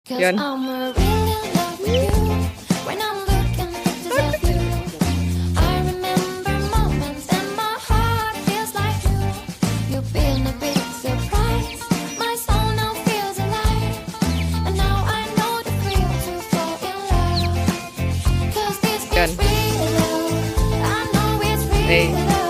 Yan. Yan. Hey.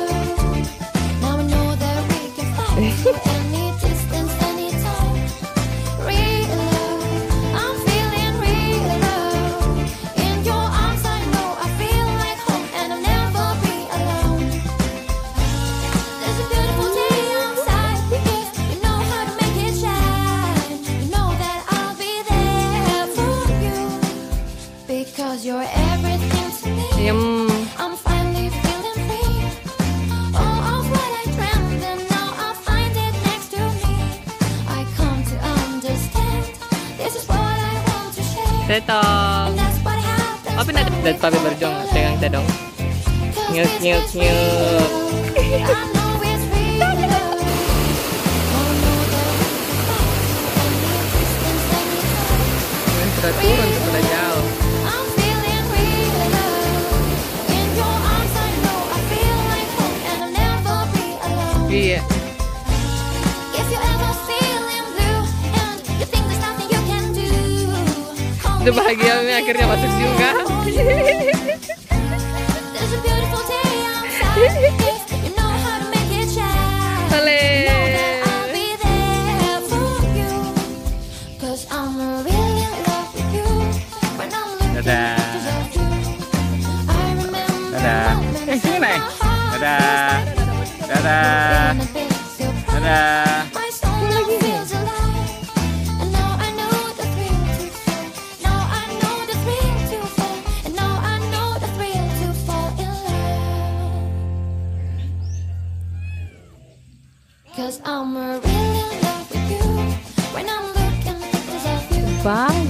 Because you're everything to me. I'm finally feeling free. All of what I dreamed and now I find it next to me. I come to understand. This is what I want to share. Tetong. And that's what happens. Apa nak dan papi berjong dengan kita dong. Nyuk nyuk nyuk. I know it's real love. Oh, know that we can fight any distance, any time. Sudah turun sudah jauh. I'm feeling real love. In your arms I know I feel like home and I'll never be alone. Iya. If you're ever feeling blue and you think there's nothing you can do, Itu bahagianya akhirnya masuk juga. there's a beautiful day outside. You know how to make it shine. Oleh. You know that I'll be there for you. 'Cause I'm really in love with you. When I'm looking Dadah. at you, I remember Dadah. moments Sini, in my Nay. heart Dadah. feels Dadah. been a big surprise. Dadah. My soul now feels alive. And now I know the thrill to fall. Now I know the thrill to fall. And now I know the thrill to fall in love. 'Cause I'm really in love with you. When I'm looking at you. Bye.